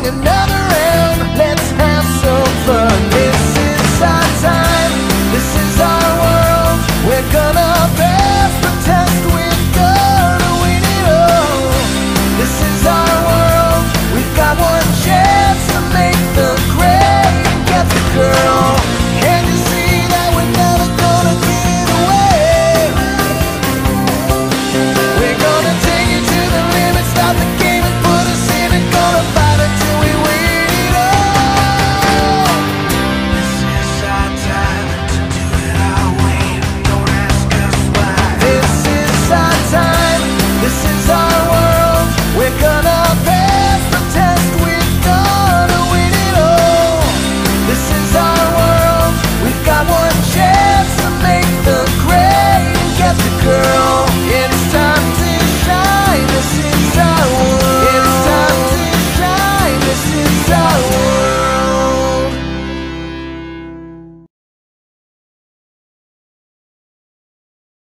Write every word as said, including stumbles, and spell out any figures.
another round. Let's have some fun. This is our time, this is our world. We're gonna pass the test, we're gonna win it all. This is our world, we've got one chance to make the grade and get the girl. Can you see that we're never gonna get away? We're gonna take it to the limit, stop the game and put us in it. Gonna fight until we win it all. This is our time to do it our way. Don't ask us why. This is our time, this is our world. We're gonna pass the test, we're gonna win it all. This is our world, we've got one chance to make the grade and get the girl. It's time to shine, this is our world. It's time to shine, this is our world.